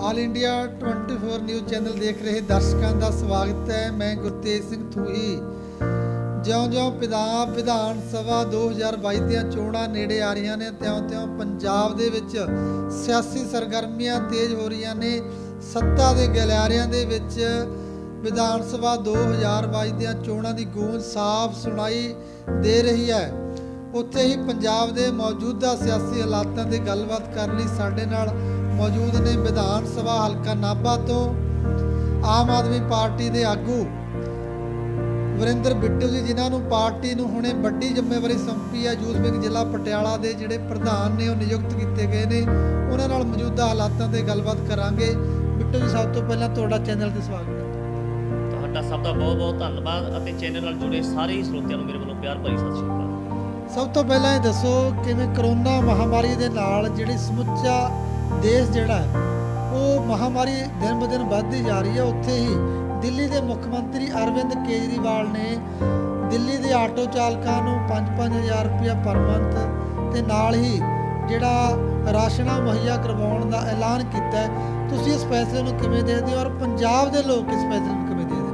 All India 24 news channel ਦੇਖ ਰਹੇ ਦਰਸ਼ਕਾਂ ਦਾ ਸਵਾਗਤ ਹੈ। ਮੈਂ ਗੁਰਤੇਜ ਸਿੰਘ ਥੂਹੀ। ਜਿਉਂ-ਜਿਉਂ ਪੰਜਾਬ ਵਿਧਾਨ ਸਭਾ 2022 ਦੀਆਂ ਚੋਣਾਂ ਨੇੜੇ ਆ ਰਹੀਆਂ ਨੇ, ਤਿਉਂ-ਤਿਉਂ ਪੰਜਾਬ ਦੇ ਵਿੱਚ ਸਿਆਸੀ ਸਰਗਰਮੀਆਂ ਤੇਜ਼ ਹੋ ਰਹੀਆਂ ਨੇ। ਸੱਤਾ ਦੇ ਗਲਿਆਰਿਆਂ ਦੇ ਵਿੱਚ ਵਿਧਾਨ ਸਭਾ 2022 ਦੀਆਂ ਚੋਣਾਂ ਦੀ ਗੂੰਜ ਸਾਫ਼ ਸੁਣਾਈ ਦੇ ਰਹੀ ਹੈ। ਉੱਥੇ ਹੀ ਪੰਜਾਬ ਦੇ ਮੌਜੂਦਾ ਸਿਆਸੀ ਹਾਲਾਤਾਂ ਦੀ ਗੱਲਬਾਤ ਕਰਨ ਲਈ ਸਾਡੇ ਨਾਲ मौजूद ने विधान सभा हल्का नाभा तो आम आदमी पार्टी के आगू वरिंदर बिट्टू जी, जिन्होंने पार्टी नूं हुणे वड्डी जिम्मेवारी सौंपी है। यूथ विंग जिला पटियाला के जिहड़े प्रधान ने नियुक्त किए गए हैं, उन्हां नाल मौजूदा हालातां ते गलबात करांगे। बिट्टू जी, सब तो पहला तुहाडा चैनल ते स्वागत है। तुहाडा सब दा बहुत बहुत धन्नवाद अते चैनल नाल जुड़े सारे ही श्रोतिਆਂ ਨੂੰ ਮੇਰੇ ਵੱਲੋਂ ਪਿਆਰ ਭਰੀ ਸਤਿ ਸ਼੍ਰੀ ਅਕਾਲ। सब तो पहला ये दसो किवें कोरोना महामारी दे नाल जिहड़ी समुच्चा देश जिहड़ा है वो महामारी दिन ब दिन बढ़ती जा रही है। उत्थे ही दिल्ली के मुख्यमंत्री अरविंद केजरीवाल ने दिल्ली के आटो चालकों को 5-5 हज़ार रुपया पर मंथ ते नाल ही जिहड़ा राशन मुहैया करवाउण दा ऐलान किया है। तुसीं इस फैसले नूं किवें देखदे हो और पंजाब दे लोग इस फैसले नूं किवें देखदे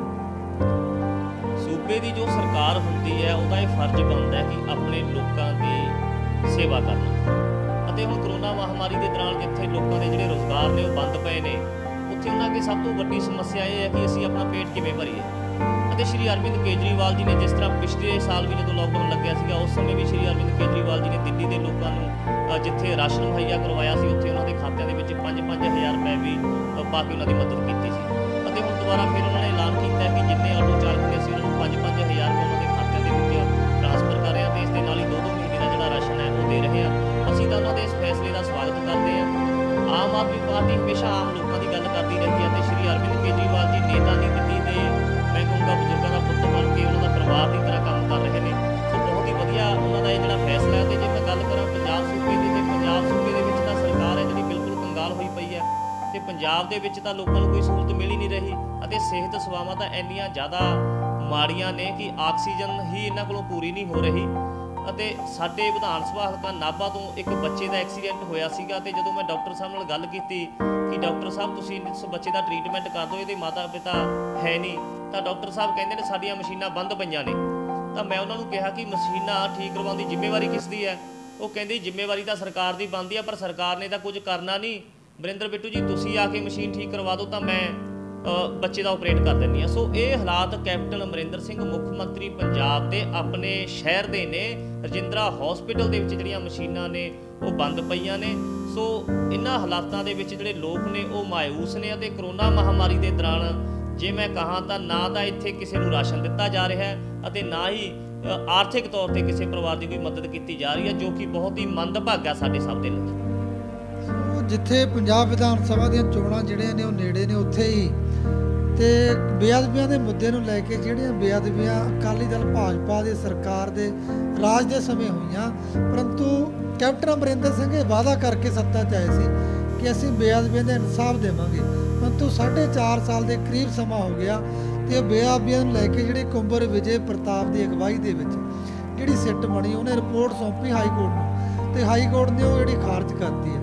हो? सूबे की जो सरकार होंदी है उहदा ये फर्ज बनता है कि अपने लोगों की सेवा करना। ਅਤੇ ਹੁਣ ਕਰੋਨਾ ਮਹਾਮਾਰੀ ਦੇ ਦੌਰਾਨ ਜਿੱਥੇ ਲੋਕਾਂ ਦੇ ਜਿਹੜੇ ਰੁਜ਼ਗਾਰ ਨੇ ਉਹ ਬੰਦ ਪਏ ਨੇ, ਉੱਥੇ ਉਹਨਾਂ ਦੀ ਸਭ ਤੋਂ ਵੱਡੀ ਸਮੱਸਿਆ ਇਹ ਹੈ ਕਿ ਅਸੀਂ ਆਪਣਾ ਪੇਟ ਕਿਵੇਂ ਭਰੀਏ। ਅਤੇ ਸ਼੍ਰੀ ਅਰਵਿੰਦ ਕੇਜਰੀਵਾਲ ਜੀ ਨੇ ਜਿਸ ਤਰ੍ਹਾਂ ਪਿਛਲੇ ਸਾਲ ਵੀ ਜਦੋਂ ਲਾਕਡਾਊਨ ਲੱਗਿਆ ਸੀਗਾ, ਉਸ ਸਮੇਂ ਵੀ ਸ਼੍ਰੀ ਅਰਵਿੰਦ ਕੇਜਰੀਵਾਲ ਜੀ ਨੇ ਦਿੱਲੀ ਦੇ ਲੋਕਾਂ ਨੂੰ ਜਿੱਥੇ ਰਾਸ਼ਨ ਮੁਹੱਈਆ ਕਰਵਾਇਆ ਸੀ, ਉੱਥੇ ਉਹਨਾਂ ਦੇ ਖਾਤਿਆਂ ਦੇ ਵਿੱਚ 5-5 ਹਜ਼ਾਰ ਰੁਪਏ ਵੀ ਪਾ ਕੇ ਉਹਨਾਂ ਦੀ ਮਦਦ ਕੀਤੀ ਸੀ। ਅਤੇ ਹੁਣ ਦੁਬਾਰਾ ਫਿਰ ਉਹਨਾਂ ਨੇ ਐਲਾਨ ਕੀਤਾ ਕਿ ਜਿੰਨੇ ਆਟੋ ਚਾਲਕ ਨੇ ਅਸੀਂ ਉਹਨਾਂ ਨੂੰ 5-5 ਹਜ਼ਾਰ ਰੁਪਏ ਉਹਨਾਂ ਦੇ ਖਾਤਿਆਂ ਦੇ ਵਿੱਚ ਟ੍ਰਾਂਸਫਰ ਕਰ ਰਹੇ ਹਾਂ ਅਤੇ ਇਸ ਦੇ ਨਾਲ ਹੀ 2-2 ਮਹੀਨੇ ਦਾ ਜਿਹੜਾ ਰਾਸ਼ਨ ਹੈ ਉਹ ਦੇ ਰਹੇ ਹਾਂ। ਅਸੀਂ ਤਾਂ ਉਹਨਾਂ ਦੇ ਇਸ ਫੈਸਲੇ ਦਾ ਸਵਾਗਤ ਕਰਦੇ ਹਾਂ। ਆਮ ਆਦਮੀ ਪਾਰਟੀ ਹਮੇਸ਼ਾ ਆਮ ਲੋਕਾਂ ਦੀ ਗੱਲ ਕਰਦੀ ਰਹੀ ਹੈ ਅਤੇ ਸ਼੍ਰੀ ਅਰਵਿੰਦ ਕੇਜਰੀਵਾਲ ਜੀ ਨੇਤਾ ਨਹੀਂ ਦਿੱਲੀ ਦੇ, ਮੈਂ ਕਹੂੰਗਾ ਬਜ਼ੁਰਗਾਂ ਦਾ ਪੁੱਤ ਬਣ ਕੇ ਉਹਨਾਂ ਦਾ ਪਰਿਵਾਰ ਦੀ ਤਰ੍ਹਾਂ ਕੰਮ ਕਰ ਰਹੇ ਨੇ। ਸੋ ਬਹੁਤ ਹੀ ਵਧੀਆ ਉਹਨਾਂ ਦਾ ਇਹ ਜਿਹੜਾ ਫੈਸਲਾ ਹੈ। ਅਤੇ ਜੇ ਮੈਂ ਗੱਲ ਕਰਾਂ ਪੰਜਾਬ ਸੂਬੇ ਦੀ, ਅਤੇ ਪੰਜਾਬ ਸੂਬੇ ਦੇ ਵਿੱਚ ਤਾਂ ਸਰਕਾਰ ਹੈ ਜਿਹੜੀ ਬਿਲਕੁਲ ਕੰਗਾਲ ਹੋਈ ਪਈ ਹੈ ਅਤੇ ਪੰਜਾਬ ਦੇ ਵਿੱਚ ਤਾਂ ਲੋਕਾਂ ਨੂੰ ਕੋਈ ਸਹੂਲਤ ਮਿਲ ਹੀ ਨਹੀਂ ਰਹੀ ਅਤੇ ਸਿਹਤ ਸੇਵਾਵਾਂ ਤਾਂ ਇੰਨੀਆਂ ਜ਼ਿਆਦਾ ਮਾੜੀਆਂ ਨੇ ਕਿ ਆਕਸੀਜਨ ਹੀ ਇਹਨਾਂ ਕੋਲੋਂ ਪੂਰੀ ਨਹੀਂ ਹੋ ਰਹੀ। ਅਤੇ ਸਾਡੇ ਵਿਧਾਨ ਸਭਾ ਹਲਕਾ ਨਾਭਾ ਤੋਂ ਇੱਕ ਬੱਚੇ ਦਾ ਐਕਸੀਡੈਂਟ ਹੋਇਆ ਸੀਗਾ ਅਤੇ ਜਦੋਂ ਮੈਂ ਡਾਕਟਰ ਸਾਹਿਬ ਨਾਲ ਗੱਲ ਕੀਤੀ ਕਿ ਡਾਕਟਰ ਸਾਹਿਬ ਤੁਸੀਂ ਇਸ ਬੱਚੇ ਦਾ ਟ੍ਰੀਟਮੈਂਟ ਕਰ ਦਿਓ, ਇਹਦੇ ਮਾਤਾ ਪਿਤਾ ਹੈ ਨਹੀਂ, ਤਾਂ ਡਾਕਟਰ ਸਾਹਿਬ ਕਹਿੰਦੇ ਨੇ ਸਾਡੀਆਂ ਮਸ਼ੀਨਾਂ ਬੰਦ ਪਈਆਂ ਨੇ। ਤਾਂ ਮੈਂ ਉਹਨਾਂ ਨੂੰ ਕਿਹਾ ਕਿ ਮਸ਼ੀਨਾਂ ਠੀਕ ਕਰਵਾਉਣ ਦੀ ਜ਼ਿੰਮੇਵਾਰੀ ਕਿਸ ਦੀ ਹੈ? ਉਹ ਕਹਿੰਦੇ ਜ਼ਿੰਮੇਵਾਰੀ ਤਾਂ ਸਰਕਾਰ ਦੀ ਬਣਦੀ ਹੈ, ਪਰ ਸਰਕਾਰ ਨੇ ਤਾਂ ਕੁਝ ਕਰਨਾ ਨਹੀਂ। ਵਰਿੰਦਰ ਬਿੱਟੂ ਜੀ, ਤੁਸੀਂ ਆ ਕੇ ਮਸ਼ੀਨ ਠੀਕ ਕਰਵਾ ਦਿਓ ਤਾਂ ਮੈਂ ਬੱਚੇ ਦਾ ਆਪਰੇਟ ਕਰ ਦਿੰਦੀ ਹਾਂ। ਸੋ ਇਹ ਹਾਲਾਤ ਕੈਪਟਨ ਅਮਰਿੰਦਰ ਸਿੰਘ ਮੁੱਖ ਮੰਤਰੀ ਪੰਜਾਬ ਦੇ ਆਪਣੇ ਸ਼ਹਿਰ ਦੇ ਨੇ। ਰਜਿੰਦਰਾ ਹਸਪੀਟਲ ਦੇ ਵਿੱਚ ਜਿਹੜੀਆਂ ਮਸ਼ੀਨਾਂ ਨੇ ਉਹ ਬੰਦ ਪਈਆਂ ਨੇ। ਸੋ ਇਹਨਾਂ ਹਾਲਾਤਾਂ ਦੇ ਵਿੱਚ ਜਿਹੜੇ ਲੋਕ ਨੇ ਉਹ ਮਾਯੂਸ ਨੇ ਅਤੇ ਕਰੋਨਾ ਮਹਾਮਾਰੀ ਦੇ ਦੌਰਾਨ ਜੇ ਮੈਂ ਕਹਾਂ ਤਾਂ ਨਾ ਤਾਂ ਇੱਥੇ ਕਿਸੇ ਨੂੰ ਰਾਸ਼ਨ ਦਿੱਤਾ ਜਾ ਰਿਹਾ ਹੈ ਅਤੇ ਨਾ ਹੀ ਆਰਥਿਕ ਤੌਰ 'ਤੇ ਕਿਸੇ ਪਰਿਵਾਰ ਦੀ ਕੋਈ ਮਦਦ ਕੀਤੀ ਜਾ ਰਹੀ ਹੈ, ਜੋ ਕਿ ਬਹੁਤ ਹੀ ਮੰਦਭਾਗਾ ਸਾਡੇ ਸਭ ਦੇ ਲਈ। ਜਿੱਥੇ ਪੰਜਾਬ ਵਿਧਾਨ ਸਭਾ ਦੀਆਂ ਚੋਣਾਂ ਜਿਹੜੀਆਂ ਨੇ ਉਹ ਨੇੜੇ ਨੇ, ਉੱਥੇ ਹੀ ਤੇ ਬੇਅਦਬੀਆਂ ਦੇ ਮੁੱਦੇ ਨੂੰ ਲੈ ਕੇ ਜਿਹੜੀਆਂ ਬੇਅਦਬੀਆਂ ਅਕਾਲੀ ਦਲ ਭਾਜਪਾ ਦੀ ਸਰਕਾਰ ਦੇ ਰਾਜ ਦੇ ਸਮੇਂ ਹੋਈਆਂ, ਪਰੰਤੂ ਕੈਪਟਨ ਅਮਰਿੰਦਰ ਸਿੰਘ ਇਹ ਵਾਅਦਾ ਕਰਕੇ ਸੱਤਾ 'ਚ ਆਏ ਸੀ ਕਿ ਅਸੀਂ ਬੇਅਦਬੀਆਂ ਦਾ ਇਨਸਾਫ ਦੇਵਾਂਗੇ, ਪਰੰਤੂ 4.5 ਸਾਲ ਦੇ ਕਰੀਬ ਸਮਾਂ ਹੋ ਗਿਆ ਤੇ ਬੇਅਦਬੀਆਂ ਨੂੰ ਲੈ ਕੇ ਜਿਹੜੀ ਕੁੰਬਰ ਵਿਜੇ ਪ੍ਰਤਾਪ ਦੀ ਅਗਵਾਈ ਦੇ ਵਿੱਚ ਜਿਹੜੀ ਸਿੱਟ ਬਣੀ, ਉਹਨੇ ਰਿਪੋਰਟ ਸੌਂਪੀ ਹਾਈ ਕੋਰਟ ਨੂੰ ਤੇ ਹਾਈ ਕੋਰਟ ਨੇ ਉਹ ਜਿਹੜੀ ਖਾਰਜ ਕਰਤੀ ਹੈ।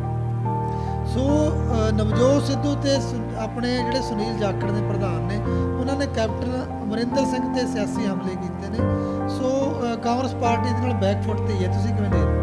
ਸੋ ਨਵਜੋਤ ਸਿੱਧੂ ਤੇ ਆਪਣੇ ਜਿਹੜੇ ਸੁਨੀਲ ਜਾਖੜ ਦੇ ਪ੍ਰਧਾਨ ਨੇ, ਉਹਨਾਂ ਨੇ ਕੈਪਟਨ ਅਮਰਿੰਦਰ ਸਿੰਘ ਤੇ ਸਿਆਸੀ ਹਮਲੇ ਕੀਤੇ ਨੇ। ਸੋ ਕਾਂਗਰਸ ਪਾਰਟੀ ਦੇ ਨਾਲ ਬੈਕਫੁੱਟ ਤੇ ਹੀ ਹੈ, ਤੁਸੀਂ ਕਿਵੇਂ ਦੇਖਦੇ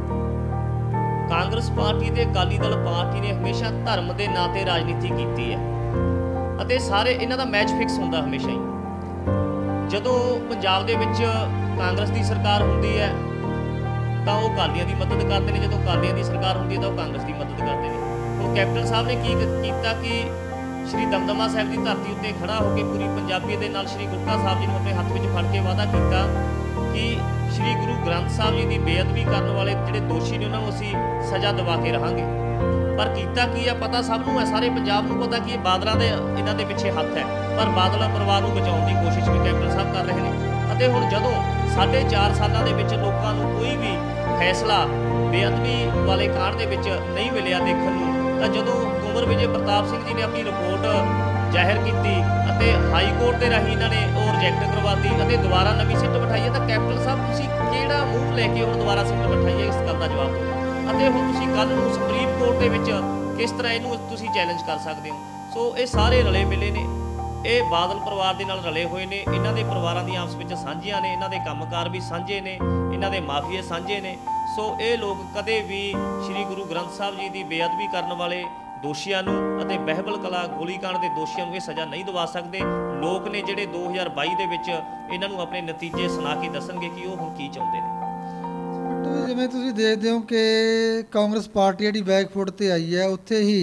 ਹੋ? ਕਾਂਗਰਸ ਪਾਰਟੀ ਤੇ ਅਕਾਲੀ ਦਲ ਪਾਰਟੀ ਨੇ ਹਮੇਸ਼ਾ ਧਰਮ ਦੇ ਨਾਂ 'ਤੇ ਰਾਜਨੀਤੀ ਕੀਤੀ ਹੈ ਅਤੇ ਸਾਰੇ ਇਹਨਾਂ ਦਾ ਮੈਚ ਫਿਕਸ ਹੁੰਦਾ ਹਮੇਸ਼ਾ ਹੀ। ਜਦੋਂ ਪੰਜਾਬ ਦੇ ਵਿੱਚ ਕਾਂਗਰਸ ਦੀ ਸਰਕਾਰ ਹੁੰਦੀ ਹੈ ਤਾਂ ਉਹ ਅਕਾਲੀਆਂ ਦੀ ਮਦਦ ਕਰਦੇ ਨੇ, ਜਦੋਂ ਅਕਾਲੀਆਂ ਦੀ ਸਰਕਾਰ ਹੁੰਦੀ ਹੈ ਤਾਂ ਉਹ ਕਾਂਗਰਸ ਦੀ ਮਦਦ ਕਰਦੇ ਨੇ। ਹੁਣ ਕੈਪਟਨ ਸਾਹਿਬ ਨੇ ਕੀ ਕੀਤਾ ਕਿ ਸ਼੍ਰੀ ਦਮਦਮਾ ਸਾਹਿਬ ਦੀ ਧਰਤੀ ਉੱਤੇ ਖੜਾ ਹੋ ਕੇ ਪੂਰੀ ਪੰਜਾਬੀਅਤ ਦੇ ਨਾਲ ਸ਼੍ਰੀ ਗੁਟਕਾ ਸਾਹਿਬ ਜੀ ਨੂੰ ਆਪਣੇ ਹੱਥ ਵਿੱਚ ਫੜ ਕੇ ਵਾਅਦਾ ਕੀਤਾ ਕਿ ਸ਼੍ਰੀ ਗੁਰੂ ਗ੍ਰੰਥ ਸਾਹਿਬ ਜੀ ਦੀ ਬੇਅਦਬੀ ਕਰਨ ਵਾਲੇ ਜਿਹੜੇ ਦੋਸ਼ੀ ਨੇ ਉਹਨਾਂ ਨੂੰ ਅਸੀਂ ਸਜ਼ਾ ਦਿਵਾ ਕੇ ਰਹਾਂਗੇ। ਪਰ ਕੀਤਾ ਕੀ ਹੈ ਪਤਾ ਸਭ ਨੂੰ ਹੈ, ਸਾਰੇ ਪੰਜਾਬ ਨੂੰ ਪਤਾ ਕਿ ਇਹ ਬਾਦਲਾਂ ਦੇ ਇਹਨਾਂ ਦੇ ਪਿੱਛੇ ਹੱਥ ਹੈ, ਪਰ ਬਾਦਲ ਪਰਿਵਾਰ ਨੂੰ ਬਚਾਉਣ ਦੀ ਕੋਸ਼ਿਸ਼ ਵੀ ਕੈਪਟਨ ਸਾਹਿਬ ਕਰ ਰਹੇ ਨੇ। ਅਤੇ ਹੁਣ ਜਦੋਂ 4.5 ਸਾਲਾਂ ਦੇ ਵਿੱਚ ਲੋਕਾਂ ਨੂੰ ਕੋਈ ਵੀ ਫੈਸਲਾ ਬੇਅਦਬੀ ਵਾਲੇ ਕਾਂਡ ਦੇ ਵਿੱਚ ਨਹੀਂ ਮਿਲਿਆ ਦੇਖਣ ਨੂੰ, ਤਾਂ ਜਦੋਂ ਕੁੰਵਰ ਵਿਜੇ ਪ੍ਰਤਾਪ ਸਿੰਘ ਜੀ ਨੇ ਆਪਣੀ ਰਿਪੋਰਟ ਜ਼ਾਹਿਰ ਕੀਤੀ ਅਤੇ ਹਾਈ ਕੋਰਟ ਦੇ ਰਾਹੀਂ ਇਹਨਾਂ ਨੇ ਉਹ ਰਿਜੈਕਟ ਕਰਵਾਤੀ ਅਤੇ ਦੁਬਾਰਾ ਨਵੀਂ ਸਿੱਟ ਬਿਠਾਈ ਹੈ, ਤਾਂ ਕੈਪਟਨ ਸਾਹਿਬ ਤੁਸੀਂ ਕਿਹੜਾ ਮੂੰਹ ਲੈ ਕੇ ਹੁਣ ਦੁਬਾਰਾ ਸਿੱਟ ਬਿਠਾਈ ਹੈ, ਇਸ ਗੱਲ ਦਾ ਜਵਾਬ ਦਿਓ। ਅਤੇ ਹੁਣ ਤੁਸੀਂ ਕੱਲ੍ਹ ਨੂੰ ਸੁਪਰੀਮ ਕੋਰਟ ਦੇ ਵਿੱਚ किस तरह इहनूं तुसीं चैलेंज कर सकदे हो। सो ये सारे रले मिले ने, ये बादल परिवार दे नाल रले होए ने, इन्हां दे परिवारां दी आपस विच साਂਝੀਆਂ ने, इन्हां दे कंमकार भी साਂਝੇ ने, इन्हां दे माफीए साਂਝੇ ने। सो ये लोग कदे भी श्री गुरु ग्रंथ साहिब जी की बेअदबी करने वाले दोषियों नूं अते बहबल कला गोलीकांड के दोषियों नूं सज़ा नहीं दवा सकते। लोग ने जिहड़े 2022 ਦੇ ਵਿੱਚ ਇਹਨਾਂ ਨੂੰ ਆਪਣੇ ਨਤੀਜੇ ਸੁਣਾ ਕੇ ਦੱਸਣਗੇ ਕਿ ਉਹ ਹੁਣ ਕੀ ਚਾਹੁੰਦੇ ਨੇ। ਜਿਵੇਂ ਤੁਸੀਂ ਦੇਖਦੇ ਹੋ ਕਿ ਕਾਂਗਰਸ ਪਾਰਟੀ ਜਿਹੜੀ ਬੈਕਫੁੱਟ ਤੇ ਆਈ ਹੈ, ਉੱਥੇ ਹੀ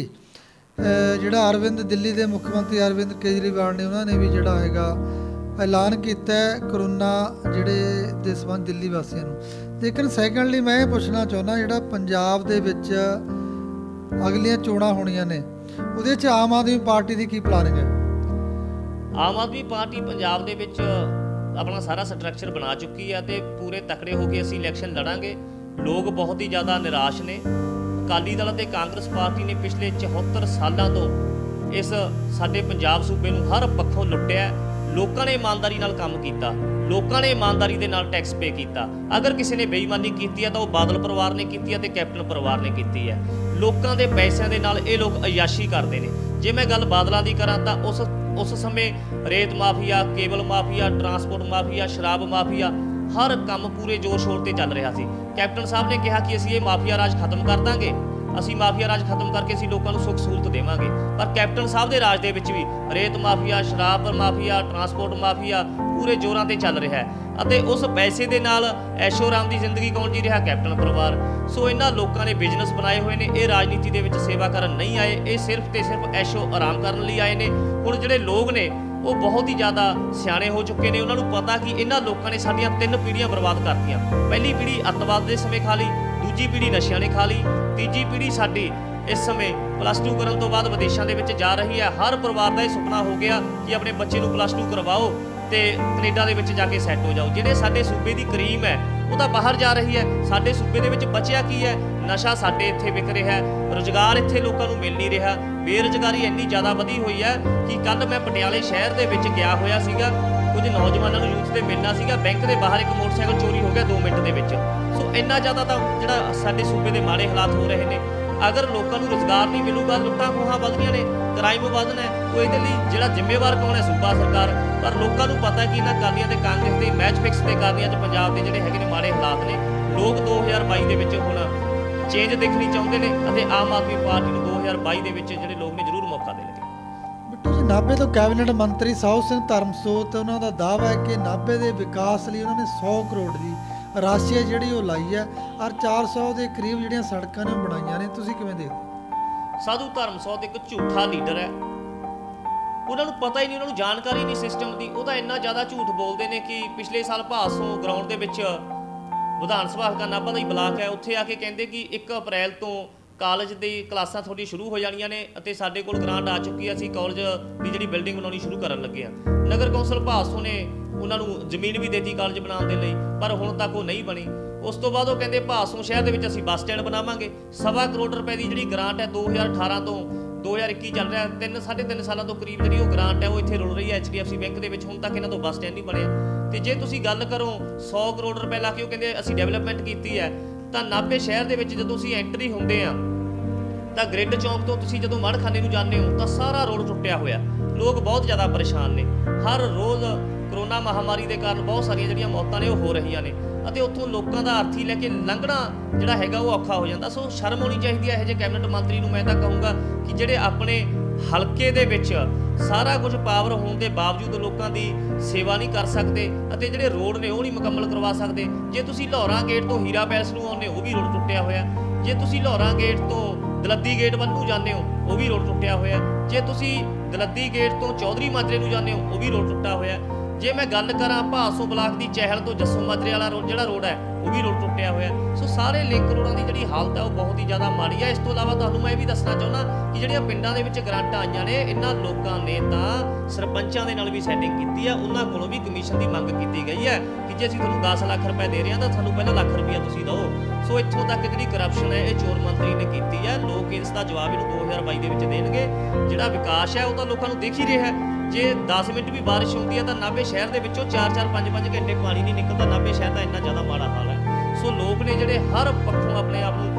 ਜਿਹੜਾ ਅਰਵਿੰਦ ਦਿੱਲੀ ਦੇ ਮੁੱਖ ਮੰਤਰੀ ਅਰਵਿੰਦ ਕੇਜਰੀਵਾਲ ਨੇ ਉਹਨਾਂ ਨੇ ਵੀ ਜਿਹੜਾ ਹੈਗਾ ਐਲਾਨ ਕੀਤਾ ਕਰੋਨਾ ਜਿਹੜੇ ਦੇ ਸੰਬੰਧ ਦਿੱਲੀ ਵਾਸੀਆਂ ਨੂੰ। ਲੇਕਿਨ ਸੈਕੰਡਲੀ ਮੈਂ ਇਹ ਪੁੱਛਣਾ ਚਾਹੁੰਦਾ, ਜਿਹੜਾ ਪੰਜਾਬ ਦੇ ਵਿੱਚ ਅਗਲੀਆਂ ਚੋਣਾਂ ਹੋਣੀਆਂ ਨੇ ਉਹਦੇ 'ਚ ਆਮ ਆਦਮੀ ਪਾਰਟੀ ਦੀ ਕੀ ਪਲਾਨਿੰਗ ਹੈ? ਆਮ ਆਦਮੀ ਪਾਰਟੀ ਪੰਜਾਬ ਦੇ ਵਿੱਚ ਆਪਣਾ ਸਾਰਾ ਸਟਰਕਚਰ ਬਣਾ ਚੁੱਕੀ ਹੈ ਅਤੇ ਪੂਰੇ ਤਕੜੇ ਹੋ ਕੇ ਅਸੀਂ ਇਲੈਕਸ਼ਨ ਲੜਾਂਗੇ। ਲੋਕ ਬਹੁਤ ਹੀ ਜ਼ਿਆਦਾ ਨਿਰਾਸ਼ ਨੇ। ਅਕਾਲੀ ਦਲ ਅਤੇ ਕਾਂਗਰਸ ਪਾਰਟੀ ਨੇ ਪਿਛਲੇ 74 ਸਾਲਾਂ ਤੋਂ ਇਸ ਸਾਡੇ ਪੰਜਾਬ ਸੂਬੇ ਨੂੰ ਹਰ ਪੱਖੋਂ ਲੁੱਟਿਆ। ਲੋਕਾਂ ਨੇ ਇਮਾਨਦਾਰੀ ਨਾਲ ਕੰਮ ਕੀਤਾ, ਲੋਕਾਂ ਨੇ ਇਮਾਨਦਾਰੀ ਦੇ ਨਾਲ ਟੈਕਸ ਪੇ ਕੀਤਾ। ਅਗਰ ਕਿਸੇ ਨੇ ਬੇਈਮਾਨੀ ਕੀਤੀ ਹੈ ਤਾਂ ਉਹ ਬਾਦਲ ਪਰਿਵਾਰ ਨੇ ਕੀਤੀ ਹੈ ਤੇ ਕੈਪਟਨ ਪਰਿਵਾਰ ਨੇ ਕੀਤੀ ਹੈ। ਲੋਕਾਂ ਦੇ ਪੈਸਿਆਂ ਦੇ ਨਾਲ ਇਹ ਲੋਕ ਅਯਾਸ਼ੀ ਕਰਦੇ ਨੇ। ਜੇ ਮੈਂ ਗੱਲ ਬਾਦਲਾਂ ਦੀ ਕਰਾਂ ਤਾਂ ਉਸ ਸਮੇਂ ਰੇਤ mafia, cable mafia, transport mafia, ਸ਼ਰਾਬ ਮਾਫੀਆ, ਹਰ ਕੰਮ ਪੂਰੇ ਜ਼ੋਰ ਸ਼ੋਰ ਤੇ ਚੱਲ ਰਿਹਾ ਸੀ। ਕੈਪਟਨ ਸਾਹਿਬ ਨੇ ਕਿਹਾ ਕਿ ਅਸੀਂ ਇਹ ਮਾਫੀਆ ਰਾਜ ਖਤਮ ਕਰ ਦਾਂਗੇ, ਅਸੀਂ ਮਾਫੀਆ ਰਾਜ ਖਤਮ ਕਰਕੇ ਅਸੀਂ ਲੋਕਾਂ ਨੂੰ ਸੁੱਖ ਸਹੂਲਤ ਦੇਵਾਂਗੇ। ਪਰ ਕੈਪਟਨ ਸਾਹਿਬ ਦੇ ਰਾਜ ਦੇ ਵਿੱਚ ਵੀ ਰੇਤ ਮਾਫੀਆ, ਸ਼ਰਾਬ ਮਾਫੀਆ, ਟਰਾਂਸਪੋਰਟ ਮਾਫੀਆ ਪੂਰੇ ਜ਼ੋਰਾਂ ਤੇ ਚੱਲ ਰਿਹਾ ਹੈ ਅਤੇ ਉਸ ਪੈਸੇ ਦੇ ਨਾਲ ਐਸ਼ੋ ਆਰਾਮ ਦੀ ਜ਼ਿੰਦਗੀ ਕੌਣ ਜੀ ਰਿਹਾ? ਕੈਪਟਨ ਪਰਿਵਾਰ। ਸੋ ਇਹਨਾਂ ਲੋਕਾਂ ਨੇ ਬਿਜ਼ਨਸ ਬਣਾਏ ਹੋਏ ਨੇ। ਇਹ ਰਾਜਨੀਤੀ ਦੇ ਵਿੱਚ ਸੇਵਾ ਕਰਨ ਨਹੀਂ ਆਏ, ਇਹ ਸਿਰਫ ਤੇ ਸਿਰਫ ਐਸ਼ੋ ਆਰਾਮ ਕਰਨ ਲਈ ਆਏ ਨੇ। ਹੁਣ ਜਿਹੜੇ ਲੋਕ ਨੇ ਉਹ ਬਹੁਤ ਹੀ ਜ਼ਿਆਦਾ ਸਿਆਣੇ ਹੋ ਚੁੱਕੇ ਨੇ। ਉਹਨਾਂ ਨੂੰ ਪਤਾ ਕਿ ਇਹਨਾਂ ਲੋਕਾਂ ਨੇ ਸਾਡੀਆਂ 3 ਪੀੜ੍ਹੀਆਂ ਬਰਬਾਦ ਕਰਤੀਆਂ। ਪਹਿਲੀ ਪੀੜ੍ਹੀ ਅੱਤਵਾਦ ਦੇ ਸਮੇਂ ਖਾ ਲਈ, ਦੂਜੀ ਪੀੜ੍ਹੀ ਨਸ਼ਿਆਂ ਨੇ ਖਾ ਲਈ, ਤੀਜੀ ਪੀੜ੍ਹੀ ਸਾਡੀ ਇਸ ਸਮੇਂ +2 ਕਰਨ ਤੋਂ ਬਾਅਦ ਵਿਦੇਸ਼ਾਂ ਦੇ ਵਿੱਚ ਜਾ ਰਹੀ ਹੈ। ਹਰ ਪਰਿਵਾਰ ਦਾ ਇਹ ਸੁਪਨਾ ਹੋ ਗਿਆ ਕਿ ਆਪਣੇ ਬੱਚੇ ਨੂੰ +2 ਕਰਵਾਓ ਤੇ ਕੈਨੇਡਾ ਦੇ ਵਿੱਚ ਜਾ ਕੇ ਸੈੱਟ ਹੋ ਜਾਓ। ਜਿਹੜੇ ਸਾਡੇ ਸੂਬੇ ਦੀ ਕਰੀਮ ਹੈ ਉਹ ਤਾਂ ਬਾਹਰ ਜਾ ਰਹੀ ਹੈ। ਸਾਡੇ ਸੂਬੇ ਦੇ ਵਿੱਚ ਬਚਿਆ ਕੀ ਹੈ? ਨਸ਼ਾ ਸਾਡੇ ਇੱਥੇ ਵਿਕ ਰਿਹਾ ਹੈ, ਰੁਜ਼ਗਾਰ ਇੱਥੇ ਲੋਕਾਂ ਨੂੰ ਮਿਲ ਨਹੀਂ ਰਿਹਾ, ਬੇਰੁਜ਼ਗਾਰੀ ਇੰਨੀ ਜ਼ਿਆਦਾ ਵਧੀ ਹੋਈ ਹੈ ਕਿ ਕੱਲ੍ਹ ਮੈਂ ਪਟਿਆਲੇ ਸ਼ਹਿਰ ਦੇ ਵਿੱਚ ਗਿਆ ਹੋਇਆ ਸੀਗਾ, ਕੁਝ ਨੌਜਵਾਨਾਂ ਨੂੰ ਯੂਥ ਦੇ ਮਿਲਣਾ ਸੀਗਾ, ਬੈਂਕ ਦੇ ਬਾਹਰ ਇੱਕ ਮੋਟਰਸਾਈਕਲ ਚੋਰੀ ਹੋ ਗਿਆ 2 ਮਿੰਟ ਦੇ ਵਿੱਚ। ਸੋ ਇੰਨਾ ਜ਼ਿਆਦਾ ਤਾਂ ਜਿਹੜਾ ਸਾਡੇ ਸੂਬੇ ਦੇ ਮਾੜੇ ਹਾਲਾਤ ਹੋ ਰਹੇ ਨੇ। ਅਗਰ ਲੋਕਾਂ ਨੂੰ ਰੁਜ਼ਗਾਰ ਨਹੀਂ ਮਿਲੂਗਾ, ਲੁੱਟਾਂ ਖੋਹਾਂ ਵਧਣੀਆਂ ਨੇ, ਕ੍ਰਾਈਮ ਵਧਣਾ ਹੈ। ਉਹ ਇਹਦੇ ਲਈ ਜਿਹੜਾ ਜ਼ਿੰਮੇਵਾਰ ਕੌਣ ਹੈ? ਸੂਬਾ ਸਰਕਾਰ। ਪਰ ਲੋਕਾਂ ਨੂੰ ਪਤਾ ਕਿ ਇਹਨਾਂ ਅਕਾਲੀਆਂ ਤੇ ਕਾਂਗਰਸ ਦੇ ਮੈਚ ਫਿਕਸ ਦੇ ਕਾਰਨੀਆਂ 'ਚ ਪੰਜਾਬ ਦੇ ਜਿਹੜੇ ਹੈਗੇ ਨੇ ਮਾੜੇ ਹਾਲਾਤ ਨੇ। ਲੋਕ 2022 ਦੇ ਵਿੱਚ ਹੁਣ ਚੇਂਜ ਦੇਖਣੀ ਚਾਹੁੰਦੇ ਨੇ ਅਤੇ ਆਮ ਆਦਮੀ ਪਾਰਟੀ ਨੂੰ 2022 ਦੇ ਵਿੱਚ ਜਿਹੜੇ ਲੋਕ ਨੇ ਜ਼ਰੂਰ ਮੌਕਾ ਦੇਣਗੇ। ਬਿੱਟੂ ਜੀ, ਨਾਭੇ ਤੋਂ ਕੈਬਨਿਟ ਮੰਤਰੀ ਸਾਊ ਸਿੰਘ ਧਰਮਸੋਤ, ਉਹਨਾਂ ਦਾ ਦਾਅਵਾ ਹੈ ਕਿ ਨਾਭੇ ਦੇ ਵਿਕਾਸ ਲਈ ਉਹਨਾਂ ਨੇ 100 ਕਰੋੜ ਦੀ ਰਾਸ਼ੀ ਹੈ ਜਿਹੜੀ ਉਹ ਲਾਈ ਹੈ ਔਰ 400 ਦੇ ਕਰੀਬ ਜਿਹੜੀਆਂ ਸੜਕਾਂ ਨੇ ਉਹ ਬਣਾਈਆਂ ਨੇ। ਤੁਸੀਂ ਕਿਵੇਂ ਦੇਖਦੇ? ਸਾਧੂ ਧਰਮਸੋਤ ਇੱਕ ਝੂਠਾ ਲੀਡਰ ਹੈ। ਉਹਨਾਂ ਨੂੰ ਪਤਾ ਹੀ ਨਹੀਂ, ਉਹਨਾਂ ਨੂੰ ਜਾਣਕਾਰੀ ਨਹੀਂ ਸਿਸਟਮ ਦੀ। ਉਹ ਤਾਂ ਇੰਨਾ ਜ਼ਿਆਦਾ ਝੂਠ ਬੋਲਦੇ ਨੇ ਕਿ ਪਿਛਲੇ ਸਾਲ ਭਾਸੋਂ ਗਰਾਊਂਡ ਦੇ ਵਿੱਚ ਵਿਧਾਨ ਸਭਾ ਹਲਕਾ ਨਾਭਾ ਦਾ ਹੀ ਬਲਾਕ ਹੈ, ਉੱਥੇ ਆ ਕੇ ਕਹਿੰਦੇ ਕਿ 1 ਅਪ੍ਰੈਲ ਤੋਂ ਕਾਲਜ ਦੀ ਕਲਾਸਾਂ ਤੁਹਾਡੀ ਸ਼ੁਰੂ ਹੋ ਜਾਣੀਆਂ ਨੇ ਅਤੇ ਸਾਡੇ ਕੋਲ ਗ੍ਰਾਂਟ ਆ ਚੁੱਕੀ ਹੈ, ਅਸੀਂ ਕਾਲਜ ਦੀ ਜਿਹੜੀ ਬਿਲਡਿੰਗ ਬਣਾਉਣੀ ਸ਼ੁਰੂ ਕਰਨ ਲੱਗੇ ਹਾਂ। ਨਗਰ ਕੌਂਸਲ ਭਾਸੋਂ ਨੇ ਉਹਨਾਂ ਨੂੰ ਜ਼ਮੀਨ ਵੀ ਦੇਤੀ ਕਾਲਜ ਬਣਾਉਣ ਦੇ ਲਈ, ਪਰ ਹੁਣ ਤੱਕ ਉਹ ਨਹੀਂ ਬਣੀ। ਉਸ ਤੋਂ ਬਾਅਦ ਉਹ ਕਹਿੰਦੇ ਭਾਸੋਂ ਸ਼ਹਿਰ ਦੇ ਵਿੱਚ ਅਸੀਂ ਬੱਸ ਸਟੈਂਡ ਬਣਾਵਾਂਗੇ। 1.25 ਕਰੋੜ ਰੁਪਏ ਦੀ ਜਿਹੜੀ ਗ੍ਰਾਂਟ ਹੈ 2018 ਤੋਂ 2021 ਚੱਲ ਰਿਹਾ, 3.5 ਸਾਲਾਂ ਤੋਂ ਕਰੀਬ ਜਿਹੜੀ ਉਹ ਗ੍ਰਾਂਟ ਹੈ ਉਹ ਇੱਥੇ ਰੁਲ ਰਹੀ ਹੈ HDFC ਬੈਂਕ ਦੇ ਵਿੱਚ। ਹੁਣ ਤੱਕ ਇਹਨਾਂ ਤੋਂ ਬੱਸ ਸਟੈਂਡ ਨਹੀਂ ਬਣਿਆ। ਤੇ ਜੇ ਤੁਸੀਂ ਗੱਲ ਕਰੋ 100 ਕਰੋੜ ਰੁਪਏ ਲਾ ਕੇ ਉਹ ਕਹਿੰਦੇ ਅਸੀਂ ਡਿਵੈਲਪਮੈਂਟ ਕੀਤੀ ਹੈ, ਤਾਂ ਨਾਭੇ ਸ਼ਹਿਰ ਦੇ ਵਿੱਚ ਜਦੋਂ ਅਸੀਂ ਐਂਟਰੀ ਹੁੰਦੇ ਆ ਤਾਂ ਗ੍ਰਿਡ ਚੌਂਕ ਤੋਂ ਤੁਸੀਂ ਜਦੋਂ ਮੜਖਾਨੇ ਨੂੰ ਜਾਂਦੇ ਹੋ ਤਾਂ ਸਾਰਾ ਰੋਡ ਟੁੱਟਿਆ ਹੋਇਆ। ਲੋਕ ਬਹੁਤ ਜ਼ਿਆਦਾ ਪਰੇਸ਼ਾਨ ਨੇ। ਹਰ ਰੋਜ਼ ਕਰੋਨਾ ਮਹਾਮਾਰੀ ਦੇ ਕਾਰਨ ਬਹੁਤ ਸਾਰੀਆਂ ਜਿਹੜੀਆਂ ਮੌਤਾਂ ਨੇ ਉਹ ਹੋ ਰਹੀਆਂ ਨੇ ਅਤੇ ਉੱਥੋਂ ਲੋਕਾਂ ਦਾ ਅਰਥੀ ਲੈ ਕੇ ਲੰਘਣਾ ਜਿਹੜਾ ਹੈਗਾ ਉਹ ਔਖਾ ਹੋ ਜਾਂਦਾ। ਸੋ ਸ਼ਰਮ ਹੋਣੀ ਚਾਹੀਦੀ ਹੈ ਇਹੋ ਜਿਹੇ ਕੈਬਨਿਟ ਮੰਤਰੀ ਨੂੰ। ਮੈਂ ਤਾਂ ਕਹੂੰਗਾ ਕਿ ਜਿਹੜੇ ਆਪਣੇ ਹਲਕੇ ਦੇ ਵਿੱਚ ਸਾਰਾ ਕੁਝ ਪਾਵਰ ਹੋਣ ਦੇ ਬਾਵਜੂਦ ਲੋਕਾਂ ਦੀ ਸੇਵਾ ਨਹੀਂ ਕਰ ਸਕਦੇ ਅਤੇ ਜਿਹੜੇ ਰੋਡ ਨੇ ਉਹ ਨਹੀਂ ਮੁਕੰਮਲ ਕਰਵਾ ਸਕਦੇ। ਜੇ ਤੁਸੀਂ ਲਾਹੌਰਾਂ ਗੇਟ ਤੋਂ ਹੀਰਾ ਪੈਲਸ ਨੂੰ ਆਉਂਦੇ ਉਹ ਵੀ ਰੋਡ ਟੁੱਟਿਆ ਹੋਇਆ। ਜੇ ਤੁਸੀਂ ਲਾਹੌਰਾਂ ਗੇਟ ਤੋਂ ਦਲੱਦੀ ਗੇਟ ਵੱਲ ਨੂੰ ਜਾਂਦੇ ਹੋ ਉਹ ਵੀ ਰੋਡ ਟੁੱਟਿਆ ਹੋਇਆ। ਜੇ ਤੁਸੀਂ ਦਲੱਦੀ ਗੇਟ ਤੋਂ ਚੌਧਰੀ ਮਾਜਰੇ ਨੂੰ ਜਾਂਦੇ ਹੋ ਉਹ ਵੀ ਰੋਡ ਟੁੱਟਾ ਹੋਇਆ। ਜੇ ਮੈਂ ਗੱਲ ਕਰਾਂ ਭਾਸੋਂ ਬਲਾਕ ਦੀ ਚਹਿਲ ਤੋਂ ਜੱਸੋ ਮਾਜਰੇ ਵਾਲਾ ਰੋਡ ਜਿਹੜਾ ਰੋਡ ਹੈ ਉਹ ਵੀ ਰੋਡ ਟੁੱਟਿਆ ਹੋਇਆ। ਸੋ ਸਾਰੇ ਲਿੰਕ ਰੋਡਾਂ ਦੀ ਜਿਹੜੀ ਹਾਲਤ ਹੈ ਉਹ ਬਹੁਤ ਹੀ ਜ਼ਿਆਦਾ ਮਾੜੀ ਹੈ। ਇਸ ਤੋਂ ਇਲਾਵਾ ਤੁਹਾਨੂੰ ਮੈਂ ਇਹ ਵੀ ਦੱਸਣਾ ਚਾਹੁੰਦਾ ਕਿ ਜਿਹੜੀਆਂ ਪਿੰਡਾਂ ਦੇ ਵਿੱਚ ਗ੍ਰਾਂਟਾਂ ਆਈਆਂ ਨੇ, ਇਹਨਾਂ ਲੋਕਾਂ ਨੇ ਤਾਂ ਸਰਪੰਚਾਂ ਦੇ ਨਾਲ ਵੀ ਸੈਟਿੰਗ ਕੀਤੀ ਹੈ। ਉਹਨਾਂ ਕੋਲੋਂ ਵੀ ਕਮਿਸ਼ਨ ਦੀ ਮੰਗ ਕੀਤੀ ਗਈ ਹੈ ਕਿ ਜੇ ਅਸੀਂ ਤੁਹਾਨੂੰ 10 ਲੱਖ ਰੁਪਏ ਦੇ ਰਹੇ ਹਾਂ ਤਾਂ ਸਾਨੂੰ ਪਹਿਲਾਂ ਲੱਖ ਰੁਪਇਆ ਤੁਸੀਂ ਦਿਓ। ਸੋ ਇੱਥੋਂ ਤੱਕ ਜਿਹੜੀ ਕਰਪਸ਼ਨ ਹੈ ਇਹ ਚੋਰ ਮੰਤਰੀ ਨੇ ਕੀਤੀ ਹੈ। ਲੋਕ ਇਸ ਦਾ ਜਵਾਬ ਇਹਨੂੰ 2022 ਦੇ ਵਿੱਚ ਦੇਣਗੇ। ਜਿਹੜਾ ਵਿਕਾਸ ਹੈ ਉਹ ਤਾਂ ਲੋਕਾਂ ਨੂੰ ਦਿਖ ਹੀ ਰਿਹਾ ਹੈ। ਜੇ 10 ਮਿੰਟ ਵੀ ਬਾਰਿਸ਼ ਹੁੰਦੀ ਹੈ ਤਾਂ ਨਾਭੇ ਸ਼ਹਿਰ ਦੇ ਵਿੱਚੋਂ 4-4 5-5 ਘੰਟੇ ਪਾਣੀ ਨਹੀਂ ਨਿਕਲਦਾ। ਨਾਭੇ ਸ਼ਹਿਰ ਦਾ ਇੰਨਾ ਜ਼ਿਆਦਾ ਮਾੜਾ ਹਾਲ ਹੈ। ਸੋ ਲੋਕ ਨੇ ਜਿਹੜੇ ਹਰ ਪੱਖੋਂ ਆਪਣੇ ਆਪ ਨੂੰ ਲੁੱਟ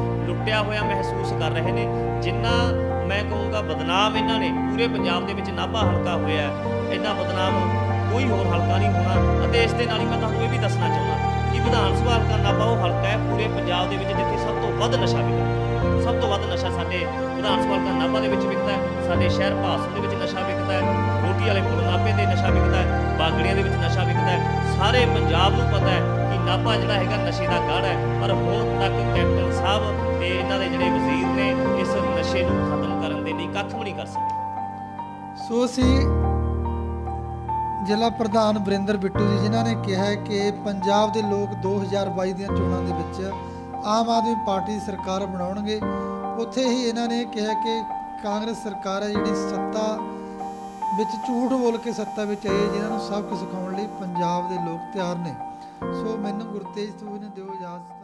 ਲੁੱਟਿਆ ਹੋਇਆ ਮਹਿਸੂਸ ਕਰ ਰਹੇ ਨੇ। ਜਿੰਨਾ ਮੈਂ ਕਹੂੰਗਾ ਬਦਨਾਮ ਇਹਨਾਂ ਨੇ ਪੂਰੇ ਪੰਜਾਬ ਦੇ ਵਿੱਚ ਨਾਭਾ ਹਲਕਾ ਹੋਇਆ, ਇੰਨਾ ਬਦਨਾਮ ਕੋਈ ਹੋਰ ਹਲਕਾ ਨਹੀਂ ਹੋਣਾ। ਅਤੇ ਇਸ ਦੇ ਨਾਲ ਹੀ ਮੈਂ ਤੁਹਾਨੂੰ ਇਹ ਵੀ ਦੱਸਣਾ ਚਾਹੁੰਦਾ ਕਿ ਵਿਧਾਨ ਸਭਾ ਹਲਕਾ ਨਾਭਾ ਉਹ ਹਲਕਾ ਹੈ ਪੂਰੇ ਪੰਜਾਬ ਦੇ ਵਿੱਚ ਜਿੱਥੇ ਸਭ ਤੋਂ ਵੱਧ ਨਸ਼ਾ ਵਿਕਦਾ। ਸਭ ਤੋਂ ਵੱਧ ਨਸ਼ਾ ਸਾਡੇ ਵਿਧਾਨ ਸਭਾ ਹਲਕਾ ਨਾਭਾ ਦੇ ਵਿੱਚ ਵਿਕਦਾ ਹੈ। ਸਾਡੇ ਸ਼ਹਿਰ ਭਾਸਲ ਦੇ ਵਿੱਚ ਨਸ਼ਾ ਵਿਕਦਾ ਹੈ, ਰੋਟੀ ਵਾਲੇ ਪੁਲ ਨਾਭੇ ਦੇ ਨਸ਼ਾ ਵਿਕਦਾ ਹੈ, ਬਾਗੜੀਆਂ ਦੇ ਵਿੱਚ ਨਸ਼ਾ ਵਿਕਦਾ ਹੈ। ਸਾਰੇ ਪੰਜਾਬ ਨੂੰ ਪਤਾ ਹੈ ਕਿ ਨਾਭਾ ਜਿਹੜਾ ਹੈਗਾ ਨਸ਼ੇ ਦਾ ਗੜ੍ਹ ਹੈ। ਪਰ ਹੁਣ ਤੱਕ ਕੈਪਟਨ ਸਾਹਿਬ ਤੇ ਇਹਨਾਂ ਦੇ ਜਿਹੜੇ ਵਜ਼ੀਰ ਨੇ ਇਸ ਨਸ਼ੇ ਨੂੰ ਖਤਮ ਕਰਨ ਦੇ ਲਈ ਕੱਖ ਵੀ ਨਹੀਂ ਕਰ ਸਕੇ। ਸੋ ਅਸੀਂ ਜ਼ਿਲ੍ਹਾ ਪ੍ਰਧਾਨ ਵਰਿੰਦਰ ਬਿੱਟੂ ਜੀ ਜਿਨ੍ਹਾਂ ਨੇ ਕਿਹਾ ਹੈ ਕਿ ਪੰਜਾਬ ਦੇ ਲੋਕ 2022 ਦੀਆਂ ਚੋਣਾਂ ਦੇ ਵਿੱਚ ਆਮ ਆਦਮੀ ਪਾਰਟੀ ਦੀ ਸਰਕਾਰ ਬਣਾਉਣਗੇ। ਉੱਥੇ ਹੀ ਇਹਨਾਂ ਨੇ ਕਿਹਾ ਕਿ ਕਾਂਗਰਸ ਸਰਕਾਰ ਹੈ ਜਿਹੜੀ ਸੱਤਾ ਵਿੱਚ ਝੂਠ ਬੋਲ ਕੇ ਸੱਤਾ ਵਿੱਚ ਆਈ ਹੈ, ਜਿਨ੍ਹਾਂ ਨੂੰ ਸਭ ਕੁਝ ਸਿਖਾਉਣ ਲਈ ਪੰਜਾਬ ਦੇ ਲੋਕ ਤਿਆਰ ਨੇ। ਸੋ ਮੈਨੂੰ ਗੁਰਤੇਜ ਤੂੰ ਨੇ ਦਿਓ ਇਜਾਜ਼ਤ।